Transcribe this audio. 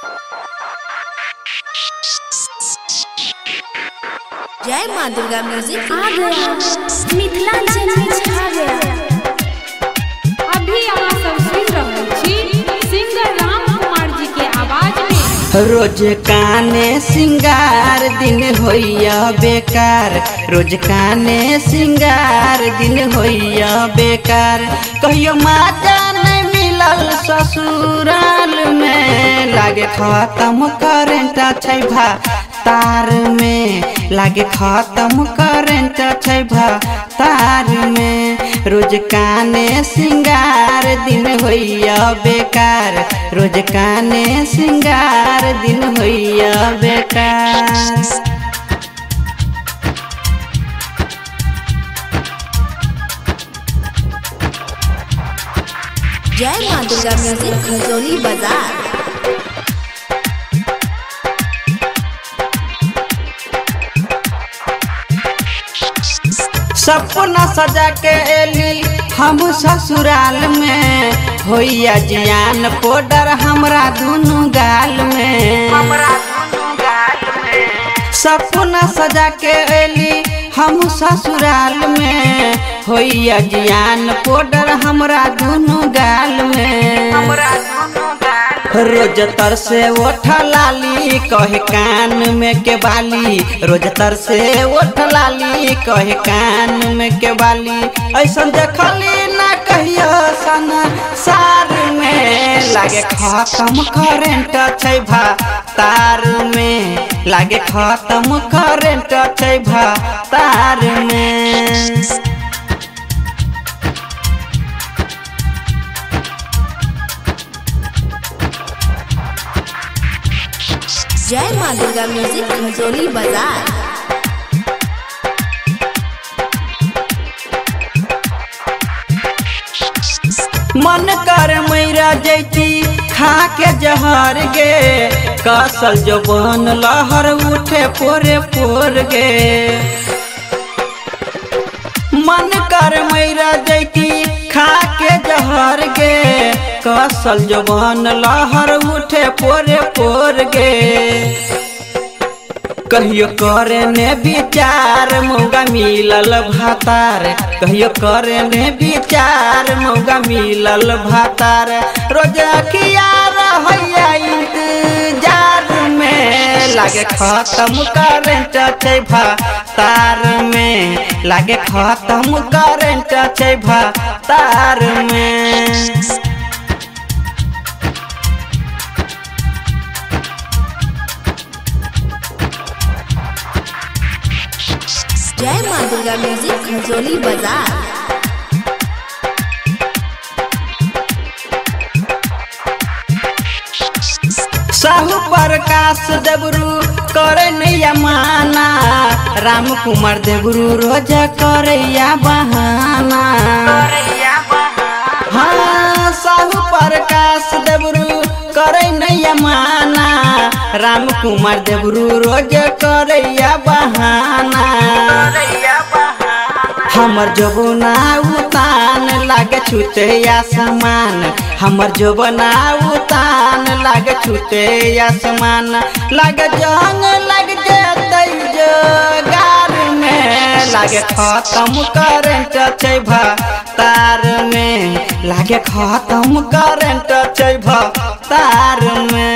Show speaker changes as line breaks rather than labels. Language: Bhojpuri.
जय माँ दुर्गा म्यूजिक
आ गया, मिथिलांचल में छा गया।
अभी अहाँ सब सुन रहल छी सिंगर राम कुमार जी के आवाज में।
रोज काने सिंगार दिन होइया बेकार, रोज काने सिंगार दिन होइया बेकार। कहियो माता नहीं मिलल ससुराल में, लागे खत्म करेंट छै भा तार में, लागे खत्म करेंट छै भा तार में। रोज काने सिंगार दिन होइया बेकार, रोज काने सिंगार दिन होइया बेकार।
जय माँ दुर्गा म्यूजिक खजोली बाजार।
सपना सजा के एली हम ससुराल में, होइया जियान पाउडर हमरा दुनु गाल में। सपना सजा के एली हम ससुराल में, होइया जियान पाउडर हमरा दुनु गाल में। रोज तर से ओठ लाली कहे कान में के बाली, रोज तर से ओठ लाली कहे कान में के बाली। ऐसा देखली ना कहियो संसार में, लागे खत्म करेंट छै भा तार में, लागे खत्म करेंट छै भा तार में।
जय माँ दुर्गा म्यूजिक खजोली बाजार।
मन कर मैरा जैती खा के जहर गे, कसल जो बन लहर उठे पोरे पोर गे। मन कर मैरा जैती खा के जहर गे, कसल जो बन लहर उठे पोरे पोर गे। कहियो करे ने विचार मौका मिलल भातार, कहियो करे ने विचार मौका मिलल भातार। रोज अखिया रहैया इंतजार में, लागे खत्म करेंट छै भा तार में, लागे खत्म करेंट छै भा तार में।
जय माँ दुर्गा म्यूजिक खजोली बाजार।
साहू प्रकाश देवरू करे नैया माना, राम कुमार देवरू रोज करे बहाना। हाँ साहू प्रकाश देवरू करे नैया माना, राम कुमार देवरू रोज करे बहाना। हमर जोबना उतान लागे छूटे आसमान, हमर जोबना उतान लागे छूटे आसमान। लागे जंग लग जतै जोगार में, लागे खत्म करेंट छै भा तार में, लागे खत्म करेंट छै भा तार में।